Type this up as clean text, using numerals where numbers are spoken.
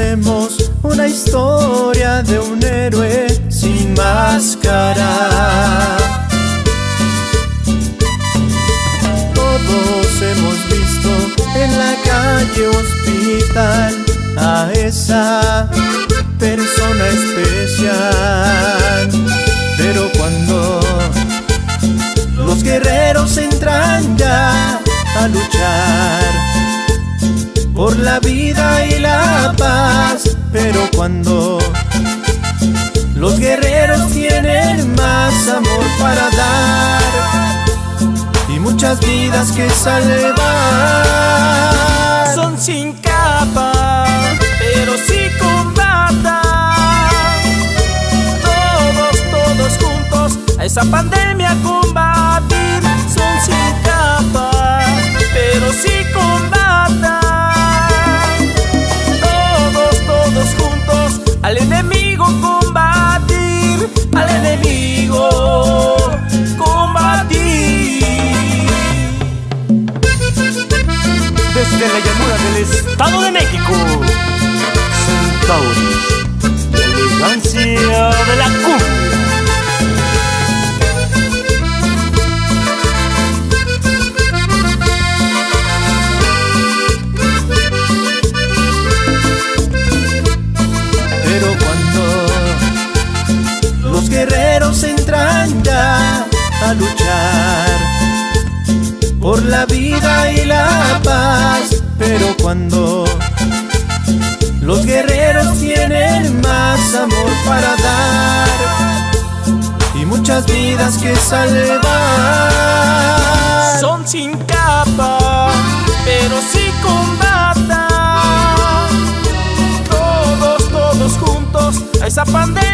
conocemos una historia de un héroe sin máscara. Todos hemos visto en la calle hospital a esa persona especial. Pero cuando los guerreros entran ya a luchar por la vida y la paz, pero cuando los guerreros tienen más amor para dar y muchas vidas que salvar, son sin capa, pero sí con bata. Todos juntos a esa pandemia combatir. Son sin capa, pero sí con bata. Todos juntos al enemigo combatir. Al enemigo combatir. Desde la llanura del Estado de México, Centauri, la elegancia de la cumbia. Pero cuando los guerreros entran ya a luchar por la vida y la paz, pero cuando los guerreros tienen más amor para dar y muchas vidas que salvar, son sin capa, pero sí con bata. Todos juntos a esa pandemia